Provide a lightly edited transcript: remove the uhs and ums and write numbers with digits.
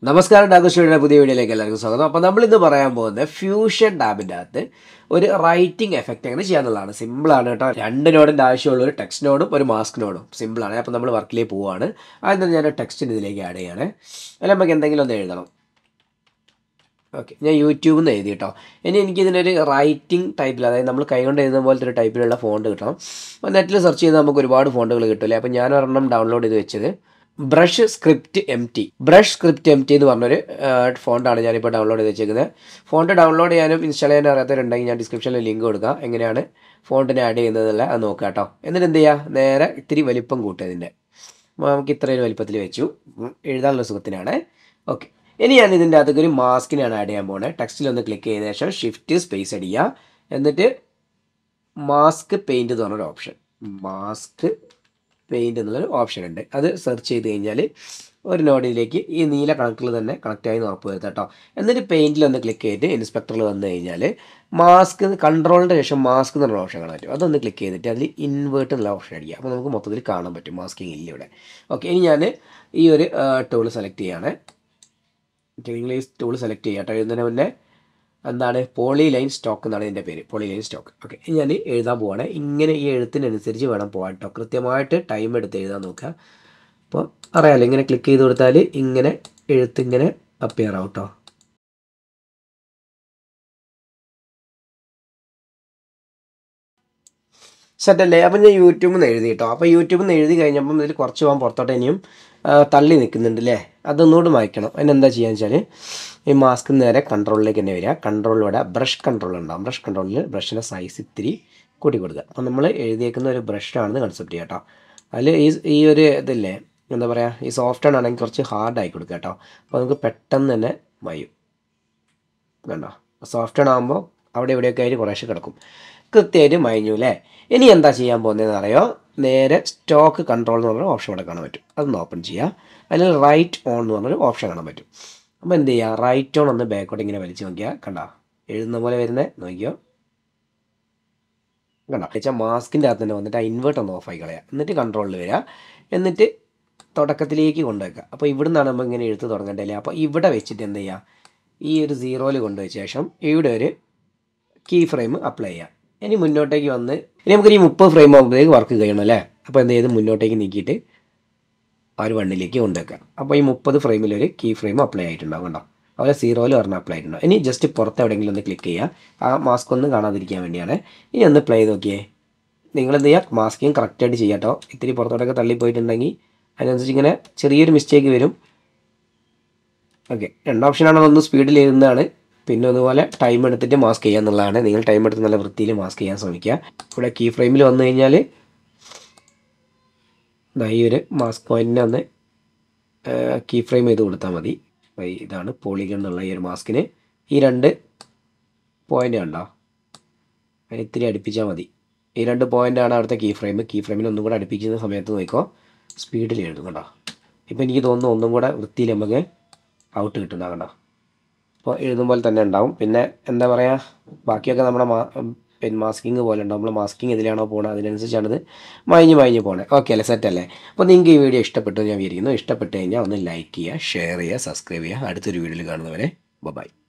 നമസ്കാരം ഡാഗോസ്റ്റുഡിയുടെ പുതിയ വീഡിയോയിലേക്ക് എല്ലാവർക്കും സ്വാഗതം. അപ്പോൾ നമ്മൾ ഇന്ന് പറയാൻ പോകുന്നത് ഫ്യൂഷൻ ടാബിൻ്റെ അകത്ത് ഒരു റൈറ്റിംഗ് എഫക്റ്റ് എങ്ങനെ ചെയ്യാന്നുള്ളതാണ്. സിമ്പിളാണ് കേട്ടോ. 2 നോഡിൻ്റെ ആവശ്യമുള്ള ഒരു ടെക്സ്റ്റ് നോഡും ഒരു മാസ്ക് നോഡും സിമ്പിളാണ്. അപ്പോൾ നമ്മൾ വർക്കിലേക്ക് പോവുകയാണ്. ആദ്യം തന്നെ ഞാൻ ടെക്സ്റ്റിന് ഇതിലേക്ക് ആഡ് ചെയ്യാണ്. അതിൽ നമുക്ക് എന്തെങ്കിലും ഒന്ന് എഴുതണം. ഓക്കെ, ഞാൻ യൂട്യൂബിൽ നിന്ന് എഴുതി കേട്ടോ. ഇനി എനിക്കിതിനൊരു റൈറ്റിംഗ് ടൈപ്പിൽ, അതായത് നമ്മൾ കൈകൊണ്ട് എഴുതുന്ന പോലത്തെ ഒരു ടൈപ്പിലുള്ള ഫോണ്ട് കിട്ടണം. അപ്പോൾ നെറ്റിൽ സെർച്ച് ചെയ്താൽ നമുക്ക് ഒരുപാട് ഫോണ്ടുകൾ കിട്ടില്ലേ. അപ്പോൾ ഞാൻ ഒരെണ്ണം ഡൗൺലോഡ് ചെയ്ത് വെച്ചത് ബ്രഷ് സ്ക്രിപ്റ്റ് എം ടി എന്ന് പറഞ്ഞൊരു ഫോണ്ടാണ് ഞാനിപ്പോൾ ഡൗൺലോഡ് ചെയ്ത് വെച്ചേക്കുന്നത്. ഫോണ്ട് ഡൗൺലോഡ് ചെയ്യാനും ഇൻസ്റ്റാൾ ചെയ്യാനും അറിയാത്തവരുണ്ടെങ്കിൽ ഞാൻ ഡിസ്ക്രിപ്ഷനിൽ ലിങ്ക് കൊടുക്കാം, എങ്ങനെയാണ് ഫോണ്ടിനെ ആഡ് ചെയ്യുന്നതെന്നുള്ള അത് നോക്കാം കേട്ടോ. എന്നിട്ട് എന്ത് ചെയ്യുക, നേരെ ഇത്തിരി വലിപ്പം കൂട്ടുക. ഇതിൻ്റെ നമുക്ക് ഇത്രയും വലിപ്പത്തിൽ വെച്ചു, എഴുതാനുള്ള സുഖത്തിനാണ്. ഓക്കെ, ഇനി ഞാൻ ഇതിൻ്റെ അകത്തേക്ക് ഒരു മാസ്കിനാണ് ആഡ് ചെയ്യാൻ പോകുന്നത്. ടെക്സ്റ്റിലൊന്ന് ക്ലിക്ക് ചെയ്ത ശേഷം ഷിഫ്റ്റ് സ്പേസ് അടിക്കുക. എന്നിട്ട് മാസ്ക് പെയിൻറ്റ് എന്ന് പറഞ്ഞൊരു ഓപ്ഷൻ, മാസ്ക് പെയിൻറ്റ് എന്നുള്ളൊരു ഓപ്ഷൻ ഉണ്ട്. അത് സെർച്ച് ചെയ്ത് കഴിഞ്ഞാൽ ഒരു നോഡിലേക്ക് ഈ നീല കണക്റ്റിൽ തന്നെ കണക്റ്റായി ഉറപ്പ് വരുത്താം കേട്ടോ. എന്നിട്ട് പെയിൻറ്റിലൊന്ന് ക്ലിക്ക് ചെയ്തിട്ട് ഇൻസ്പെക്ടറിൽ വന്നു കഴിഞ്ഞാൽ മാസ്ക് കൺട്രോളിൻ്റെ ശേഷം മാസ്ക് എന്നുള്ള ഓപ്ഷൻ കാണാൻ പറ്റും. അതൊന്ന് ക്ലിക്ക് ചെയ്തിട്ട് അതിൽ ഇൻവേർട്ട് എന്നുള്ള ഓപ്ഷൻ അടിക്കുക. അപ്പോൾ നമുക്ക് മൊത്തത്തിൽ കാണാൻ പറ്റും മാസ്കിങ് ഇല്ല ഇവിടെ. ഓക്കെ, ഇനി ഞാൻ ഈ ഒരു ടൂൾ സെലക്ട് ചെയ്യാണ്. നിങ്ങൾ ഈ ടൂൾ സെലക്ട് ചെയ്യുക കേട്ടോ. എഴുതുന്നതിന് മുന്നേ എന്താണ്, പോളി ലൈൻ സ്റ്റോക്ക് എന്നാണ് ഇതിൻ്റെ പേര്, പോളി ലൈൻ സ്റ്റോക്ക്. ഓക്കെ, ഞാൻ എഴുതാൻ പോവാണ്. ഇങ്ങനെ ഈ എഴുത്തിനനുസരിച്ച് വേണം പോകാൻ കേട്ടോ. കൃത്യമായിട്ട് ടൈം എടുത്ത് എഴുതാൻ നോക്കുക. അപ്പോൾ അറിയാമല്ലോ, ഇങ്ങനെ ക്ലിക്ക് ചെയ്ത് കൊടുത്താൽ ഇങ്ങനെ എഴുത്ത് ഇങ്ങനെ അപ്പിയർ ആവും കേട്ടോ. സെറ്റല്ലേ. അപ്പം ഞാൻ യൂട്യൂബിൽ നിന്ന് എഴുതി കേട്ടോ. അപ്പോൾ യൂട്യൂബിൽ നിന്ന് എഴുതി കഴിഞ്ഞപ്പം ഇതിൽ കുറച്ച് പോകാൻ പുറത്തോട്ട് ഇനിയും തള്ളി നിൽക്കുന്നുണ്ട് അല്ലേ. അതൊന്നുകൂടി മായ്ക്കണം. അതിനെന്താ ചെയ്യാന്ന് വെച്ചാൽ ഈ മാസ്ക് നേരെ കൺട്രോളിലേക്ക് തന്നെ വരിക. കൺട്രോളിലൂടെ ബ്രഷ് കൺട്രോൾ ഉണ്ടാകും. ബ്രഷ് കൺട്രോളിൽ ബ്രഷിൻ്റെ സൈസ് ഇത്തിരി കൂട്ടി കൊടുക്കുക. അപ്പോൾ നമ്മൾ എഴുതിയേക്കുന്ന ഒരു ബ്രഷാണെന്ന് കൺസെപ്റ്റ് ചെയ്യുക കേട്ടോ. അതിൽ ഈ ഒരു ഇതില്ലേ, എന്താ പറയുക, ഈ സോഫ്റ്റ് ആണെങ്കിൽ കുറച്ച് ഹാർഡായി കൊടുക്കുക കേട്ടോ. അപ്പോൾ നമുക്ക് പെട്ടെന്ന് തന്നെ മയും. കണ്ടോ, സോഫ്റ്റ് ആകുമ്പോൾ അവിടെ ഇവിടെയൊക്കെ ആയിട്ട് കുറേശ്ശെ കിടക്കും. കൃത്യമായിട്ട് മയഞ്ഞു അല്ലേ. ഇനി എന്താ ചെയ്യാൻ പോകുന്നതെന്ന് അറിയോ, നേരെ സ്റ്റോക്ക് കൺട്രോൾ എന്ന് പറഞ്ഞൊരു ഓപ്ഷൻ ഇവിടെ കാണാൻ പറ്റും. അതൊന്ന് ഓപ്പൺ ചെയ്യുക. അതിൽ റൈറ്റ് ഓൺ എന്ന് പറഞ്ഞൊരു ഓപ്ഷൻ കാണാൻ പറ്റും. അപ്പോൾ എന്ത് ചെയ്യുക, റൈറ്റ് ഓൺ ഒന്ന് ബാക്കോട്ട് ഇങ്ങനെ വലിച്ച് നോക്കിയാൽ കണ്ടോ, എഴുതുന്ന പോലെ വരുന്നത് നോക്കിയോ. കണ്ടോ, വെച്ചാൽ മാസ്കിൻ്റെ അകത്ത് തന്നെ വന്നിട്ട് ആ ഇൻവേർട്ട് ഒന്ന് ഓഫായി കളയുക. എന്നിട്ട് കൺട്രോളിൽ വരിക. എന്നിട്ട് തുടക്കത്തിലേക്ക് കൊണ്ടുവയ്ക്കുക. അപ്പോൾ ഇവിടെ നിന്നാണ് നമ്മൾ ഇങ്ങനെ എഴുത്ത് തുടങ്ങേണ്ടല്ലേ. അപ്പോൾ ഇവിടെ വെച്ചിട്ട് എന്ത് ചെയ്യുക, ഈ ഒരു 0ൽ കൊണ്ടുവച്ച ശേഷം ഇവിടെ ഒരു കീ ഫ്രെയിം അപ്ലൈ ചെയ്യുക. ഇനി മുന്നോട്ടേക്ക് വന്ന് ഇനി നമുക്കൊരു 30 ഫ്രെയിം ആകുമ്പോഴത്തേക്ക് വർക്ക് കഴിയണം അല്ലേ. അപ്പോൾ എന്ത് ചെയ്ത് മുന്നോട്ടേക്ക് നീക്കിയിട്ട് ആ ഒരു 1ലേക്ക് കൊണ്ടുവയ്ക്കുക. അപ്പോൾ ഈ 30 ഫ്രെയിമിലൊരു കീ ഫ്രെയിം അപ്ലൈ ആയിട്ടുണ്ടാവും കണ്ടോ. അതുപോലെ 0ൽ പറഞ്ഞാൽ അപ്ലൈ ആയിട്ടുണ്ടാവും. ഇനി ജസ്റ്റ് പുറത്ത് എവിടെയെങ്കിലും ഒന്ന് ക്ലിക്ക് ചെയ്യുക. ആ മാസ്ക് ഒന്നും കാണാതിരിക്കാൻ വേണ്ടിയാണ്. ഇനി ഒന്ന് പ്ലേ ചെയ്ത് നോക്കിയേ. നിങ്ങളെന്ത് ചെയ്യുക, മാസ്കിങ് കറക്റ്റായിട്ട് ചെയ്യാം കേട്ടോ. ഇത്തിരി പുറത്തോട്ടൊക്കെ തള്ളിപ്പോയിട്ടുണ്ടെങ്കിൽ അതിനനുസരിച്ച് ഇങ്ങനെ ചെറിയൊരു മിസ്റ്റേക്ക് വരും. ഓക്കെ, 2 ഓപ്ഷനാണ്. ഒന്ന് സ്പീഡിൽ എഴുതുന്നതാണ്, പിന്നെ അതുപോലെ ടൈം എടുത്തിട്ട് മാസ്ക് ചെയ്യുക എന്നുള്ളതാണ്. നിങ്ങൾ ടൈം എടുത്ത് നല്ല വൃത്തിയിൽ മാസ്ക് ചെയ്യാൻ ശ്രമിക്കുക. ഇവിടെ കീ ഫ്രെയിമിൽ വന്നു കഴിഞ്ഞാൽ ഈ ഒരു മാസ്ക് പോയിൻറ്റിനെ ഒന്ന് കീ ഫ്രെയിം ചെയ്ത് കൊടുത്താൽ മതി. ഇതാണ് പോളിഗൺ എന്നുള്ള ഈ ഒരു മാസ്കിന് ഈ 2 പോയിൻ്റ് കണ്ടോ, അതിന് ഇത്തിരി അടുപ്പിച്ചാൽ മതി. ഈ 2 പോയിൻ്റാണ് അവിടുത്തെ കീ ഫ്രെയിമിൽ ഒന്നും കൂടെ അടുപ്പിക്കുന്ന സമയത്ത് നോക്കിക്കോ സ്പീഡിൽ എഴുതും കണ്ടോ. ഇപ്പോൾ എനിക്ക് തോന്നുന്നു ഒന്നും കൂടെ വൃത്തിയിൽ നമുക്ക് ഔട്ട് കിട്ടുന്ന കണ്ടോ. അപ്പോൾ എഴുതുമ്പോൾ തന്നെ ഉണ്ടാവും. പിന്നെ എന്താ പറയുക, ബാക്കിയൊക്കെ നമ്മുടെ മാസ്കിങ് പോലെ ഉണ്ടാവും. നമ്മൾ മാസ്കിങ് ഇതിലാണോ പോകുന്നത് അതിനനുസരിച്ചാണിത് മയഞ്ഞ് പോകണേ. ഓക്കെ അല്ലേ, സെറ്റല്ലേ. അപ്പോൾ നിങ്ങൾക്ക് ഈ വീഡിയോ ഇഷ്ടപ്പെട്ടു ഞാൻ വിചാരിക്കുന്നു. ഇഷ്ടപ്പെട്ട് കഴിഞ്ഞാൽ ഒന്ന് ലൈക്ക് ചെയ്യുക, ഷെയർ ചെയ്യുക, സബ്സ്ക്രൈബ് ചെയ്യുക. അടുത്തൊരു വീഡിയോയിൽ കാണുന്നവരെ ബൈ.